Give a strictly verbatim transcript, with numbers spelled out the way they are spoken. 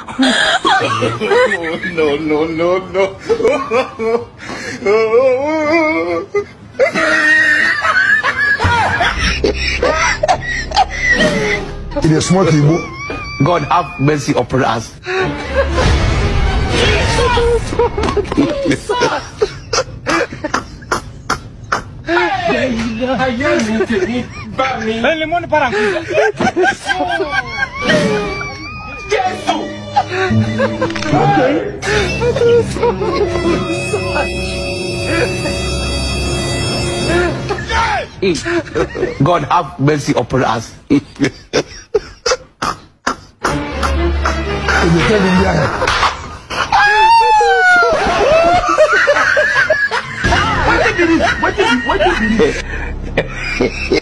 no, no, no, no. It is smart people. God have mercy upon us. God have mercy upon us. What did it? What did it? What did it?